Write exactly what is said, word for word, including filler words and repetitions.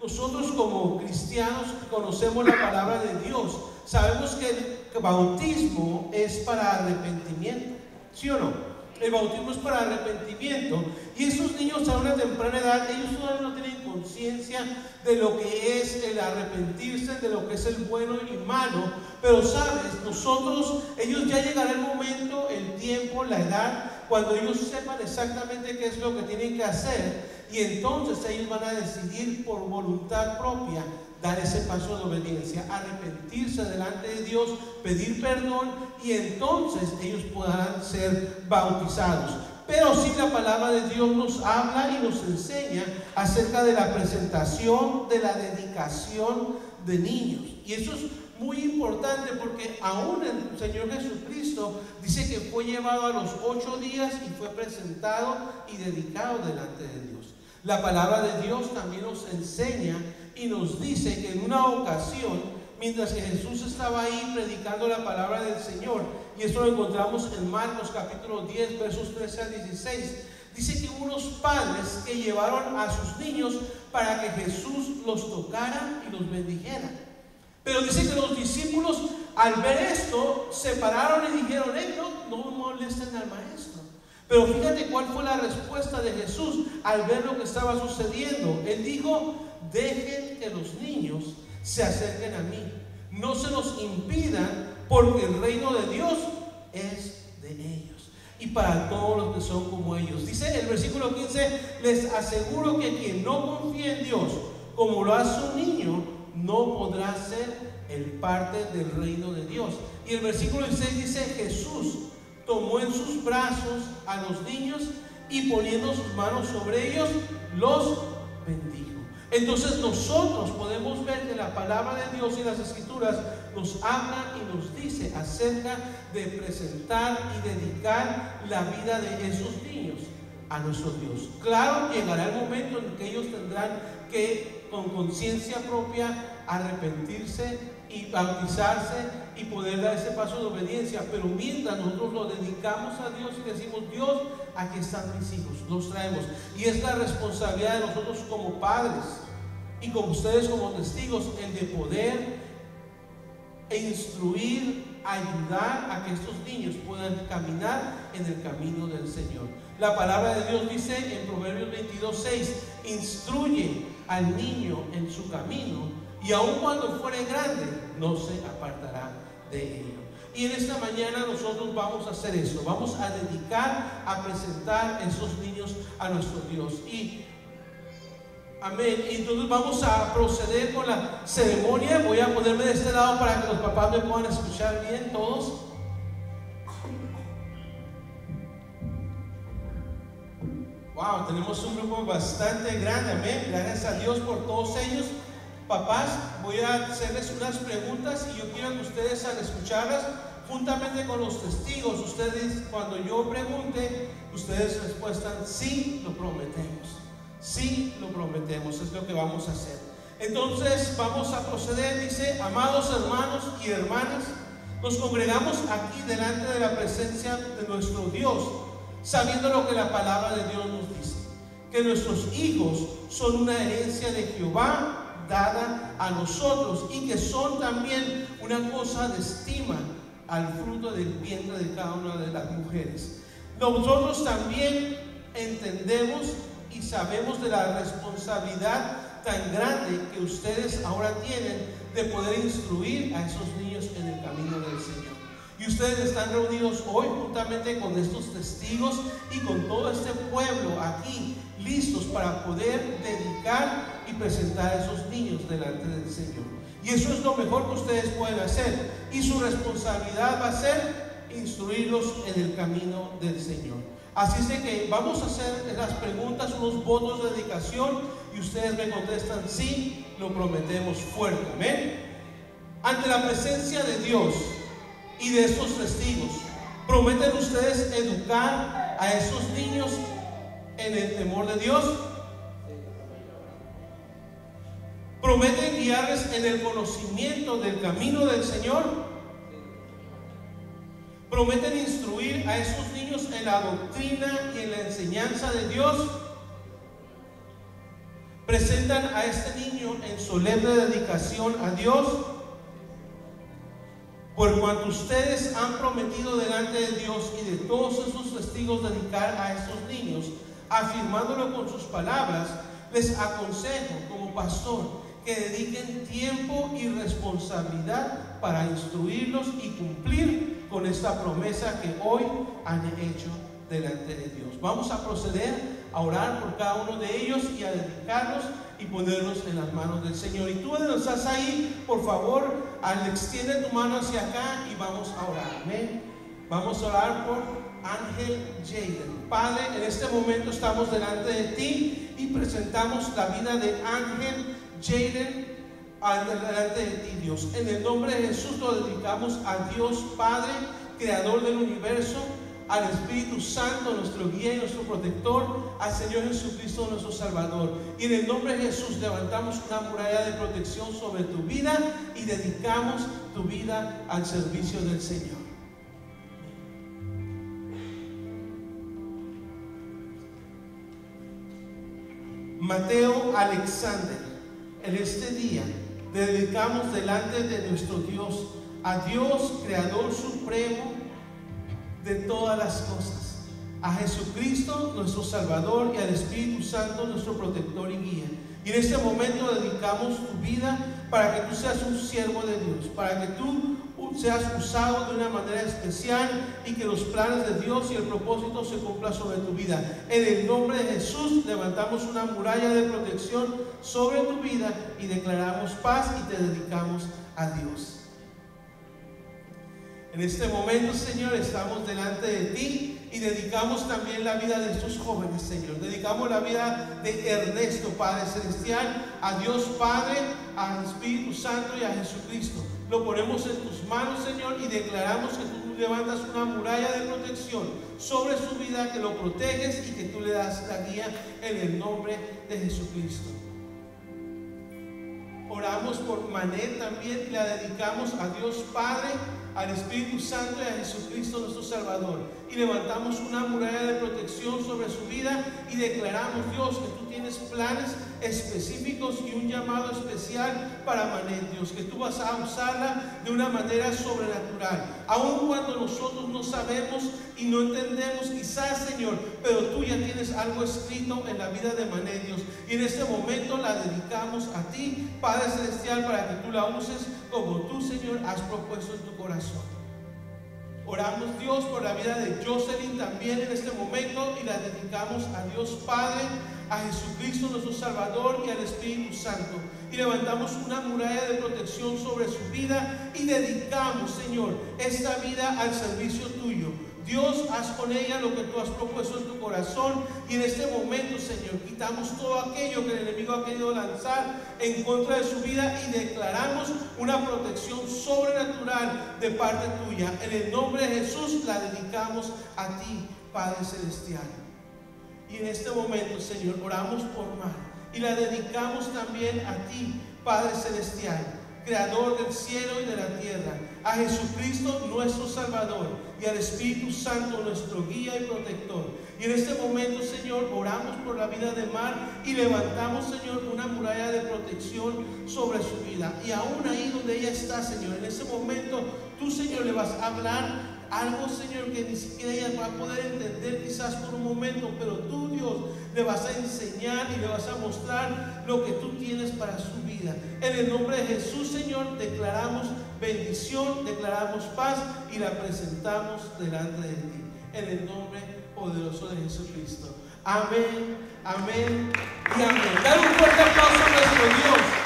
nosotros como cristianos conocemos la palabra de Dios, sabemos que el bautismo es para arrepentimiento, ¿sí o no? El bautismo es para arrepentimiento, y esos niños a una temprana edad, ellos todavía no tienen conciencia de lo que es el arrepentirse, de lo que es el bueno y malo, pero sabes, nosotros, ellos ya llegará el momento, el tiempo, la edad, cuando ellos sepan exactamente qué es lo que tienen que hacer, y entonces ellos van a decidir por voluntad propia dar ese paso de obediencia, arrepentirse delante de Dios, pedir perdón, y entonces ellos podrán ser bautizados. Pero sí, la palabra de Dios nos habla y nos enseña acerca de la presentación, de la dedicación de niños, y eso es muy importante, porque aún el Señor Jesucristo dice que fue llevado a los ocho días y fue presentado y dedicado delante de Dios. La palabra de Dios también nos enseña y nos dice que en una ocasión, mientras que Jesús estaba ahí predicando la palabra del Señor, y esto lo encontramos en Marcos capítulo diez, versos trece al dieciséis, dice que hubo unos padres que llevaron a sus niños para que Jesús los tocara y los bendijera. Pero dice que los discípulos, al ver esto, se pararon y dijeron: hey, no, no molesten al maestro. Pero fíjate cuál fue la respuesta de Jesús al ver lo que estaba sucediendo. Él dijo: dejen que los niños se acerquen a mí, no se los impidan, porque el reino de Dios es de ellos, y para todos los que son como ellos. Dice el versículo quince: les aseguro que quien no confía en Dios como lo hace un niño, no podrá ser el parte del reino de Dios. Y el versículo dieciséis dice: Jesús tomó en sus brazos a los niños y poniendo sus manos sobre ellos, los bendijo. Entonces nosotros podemos ver que la palabra de Dios y las escrituras nos habla y nos dice acerca de presentar y dedicar la vida de esos niños a nuestro Dios. Claro, llegará el momento en que ellos tendrán que, con conciencia propia, arrepentirse y bautizarse y poder dar ese paso de obediencia. Pero mientras nosotros lo dedicamos a Dios y decimos: Dios, aquí están mis hijos, los traemos. Y es la responsabilidad de nosotros como padres y como ustedes como testigos, el de poder e instruir, ayudar a que estos niños puedan caminar en el camino del Señor. La palabra de Dios dice en Proverbios veintidós seis: instruye al niño en su camino, y aun cuando fuere grande, no se apartará de ello. Y en esta mañana nosotros vamos a hacer eso, vamos a dedicar a presentar a esos niños a nuestro Dios. Y amén. Y entonces vamos a proceder con la ceremonia. Voy a ponerme de este lado para que los papás me puedan escuchar bien todos. Wow, tenemos un grupo bastante grande, amén. Gracias a Dios por todos ellos. Papás, voy a hacerles unas preguntas y yo quiero que ustedes, al escucharlas, juntamente con los testigos, ustedes, cuando yo pregunte, ustedes respuestan: sí, lo prometemos. Sí, lo prometemos, es lo que vamos a hacer. Entonces vamos a proceder. Dice: amados hermanos y hermanas, nos congregamos aquí delante de la presencia de nuestro Dios, sabiendo lo que la palabra de Dios nos dice, que nuestros hijos son una herencia de Jehová dada a nosotros, y que son también una cosa de estima al fruto del vientre de cada una de las mujeres. Nosotros también entendemos y sabemos de la responsabilidad tan grande que ustedes ahora tienen de poder instruir a esos niños en el camino del Señor. Y ustedes están reunidos hoy juntamente con estos testigos y con todo este pueblo aquí, listos para poder dedicar y presentar a esos niños delante del Señor. Y eso es lo mejor que ustedes pueden hacer. Y su responsabilidad va a ser instruirlos en el camino del Señor. Así es de que vamos a hacer las preguntas, unos votos de dedicación, y ustedes me contestan: sí, lo prometemos fuerte. Amén. Ante la presencia de Dios y de estos testigos, ¿prometen ustedes educar a esos niños en el temor de Dios? ¿Prometen guiarles en el conocimiento del camino del Señor? ¿Prometen instruir a esos niños en la doctrina y en la enseñanza de Dios? ¿Presentan a este niño en solemne dedicación a Dios, por cuanto ustedes han prometido delante de Dios y de todos esos testigos dedicar a estos niños, afirmándolo con sus palabras, les aconsejo como pastor que dediquen tiempo y responsabilidad para instruirlos y cumplir con esta promesa que hoy han hecho delante de Dios. Vamos a proceder a orar por cada uno de ellos y a dedicarlos y ponerlos en las manos del Señor. Y tú donde estás ahí, por favor, al extiende tu mano hacia acá y vamos a orar. Amén. Vamos a orar por Ángel Jaden. Padre, en este momento estamos delante de ti y presentamos la vida de Ángel Jaden delante de ti, Dios. En el nombre de Jesús lo dedicamos a Dios Padre, creador del universo, al Espíritu Santo, nuestro guía y nuestro protector, al Señor Jesucristo, nuestro Salvador. Y en el nombre de Jesús levantamos una muralla de protección sobre tu vida y dedicamos tu vida al servicio del Señor. Mateo Alexander, en este día le dedicamos delante de nuestro Dios, a Dios Creador Supremo de todas las cosas, a Jesucristo nuestro Salvador y al Espíritu Santo nuestro protector y guía. Y en este momento dedicamos tu vida para que tú seas un siervo de Dios, para que tú seas usado de una manera especial y que los planes de Dios y el propósito se cumplan sobre tu vida. En el nombre de Jesús levantamos una muralla de protección sobre tu vida y declaramos paz y te dedicamos a Dios. En este momento, Señor, estamos delante de ti y dedicamos también la vida de estos jóvenes, Señor. Dedicamos la vida de Ernesto, Padre Celestial, a Dios Padre, al Espíritu Santo y a Jesucristo. Lo ponemos en tus manos, Señor, y declaramos que tú levantas una muralla de protección sobre su vida, que lo proteges y que tú le das la guía en el nombre de Jesucristo. Oramos por Manet también y la dedicamos a Dios Padre, al Espíritu Santo y a Jesucristo nuestro Salvador. Y levantamos una muralla de protección sobre su vida y declaramos, Dios, que tú tienes planes específicos y un llamado especial para Manet, Dios, que tú vas a usarla de una manera sobrenatural. Aun cuando nosotros no sabemos y no entendemos quizás, Señor, pero tú ya tienes algo escrito en la vida de Manet, Dios. Y en este momento la dedicamos a ti, Padre Celestial, para que tú la uses como tú, Señor, has propuesto en tu corazón. Oramos, Dios, por la vida de Jocelyn también en este momento y la dedicamos a Dios Padre, a Jesucristo nuestro Salvador y al Espíritu Santo. Y levantamos una muralla de protección sobre su vida y dedicamos, Señor, esta vida al servicio tuyo. Dios, haz con ella lo que tú has propuesto en tu corazón. Y en este momento, Señor, quitamos todo aquello que el enemigo ha querido lanzar en contra de su vida y declaramos una protección sobrenatural de parte tuya. En el nombre de Jesús la dedicamos a ti, Padre Celestial. Y en este momento, Señor, oramos por Mar y la dedicamos también a ti, Padre Celestial, Creador del cielo y de la tierra, a Jesucristo nuestro Salvador y al Espíritu Santo nuestro guía y protector. Y en este momento, Señor, oramos por la vida de Mar y levantamos, Señor, una muralla de protección sobre su vida. Y aún ahí donde ella está, Señor, en ese momento tú, Señor, le vas a hablar algo, Señor, que ni siquiera ella va a poder entender quizás por un momento, pero tú, Dios, le vas a enseñar y le vas a mostrar lo que tú tienes para su vida. En el nombre de Jesús, Señor, declaramos bendición, declaramos paz y la presentamos delante de ti. En el nombre poderoso de Jesucristo. Amén, amén y amén. Dale un fuerte aplauso a nuestro Dios.